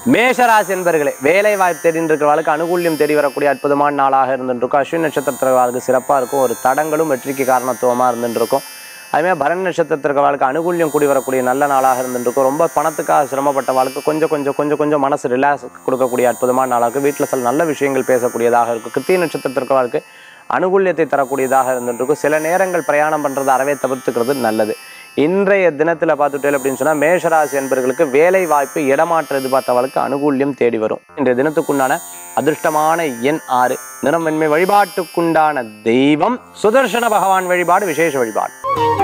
மேஷராசி என்பர்களே, வேலை வாய்ப்பு தேடிட்டு இருக்கிறவர்களுக்கு அனுகூல்யம் தேடி வரக்கூடிய அற்புதமான நாளாக இருந்துருக்கும். அஸ்வினி நட்சத்திரத்திற்கு சிறப்பாக இருக்கும். ஒரு தடங்களும் வெற்றிக்கு காரணத்துவமாக இருந்துருக்கும். அதுமாதிரி பரணி நட்சத்திரத்திற்கு அனுகூல்யம் கூடி வரக்கூடிய நல்ல நாளாக இருந்துருக்கும். ரொம்ப பணத்துக்காக சிரமப்பட்ட வாழ்க்கை கொஞ்சம் மனசு ரிலாக்ஸ் கொடுக்கக்கூடிய அற்புதமான நாளாக வீட்டில் சில நல்ல விஷயங்கள் பேசக்கூடியதாக இருக்கும். கிருத்திகை நட்சத்திரத்திற்கு அனுகூல்யத்தை தரக்கூடியதாக இருந்துருக்கும். சில நேரங்கள் பிரயாணம் பண்ணுறது அறவே தவிர்த்துக்கிறது நல்லது. இன்றைய தினத்தில் பார்த்துட்டேன் அப்படின்னு சொன்னால் மேஷராசி என்பவர்களுக்கு வேலை வாய்ப்பு இடமாற்ற எதிர்பார்த்தவர்களுக்கு அனுகூல்யம் தேடி வரும். இன்றைய தினத்துக்குண்டான அதிர்ஷ்டமான எண் 6. நிறம் வெண்மை. வழிபாட்டுக்குண்டான தெய்வம் சுதர்சன பகவான் வழிபாடு விசேஷ வழிபாடு.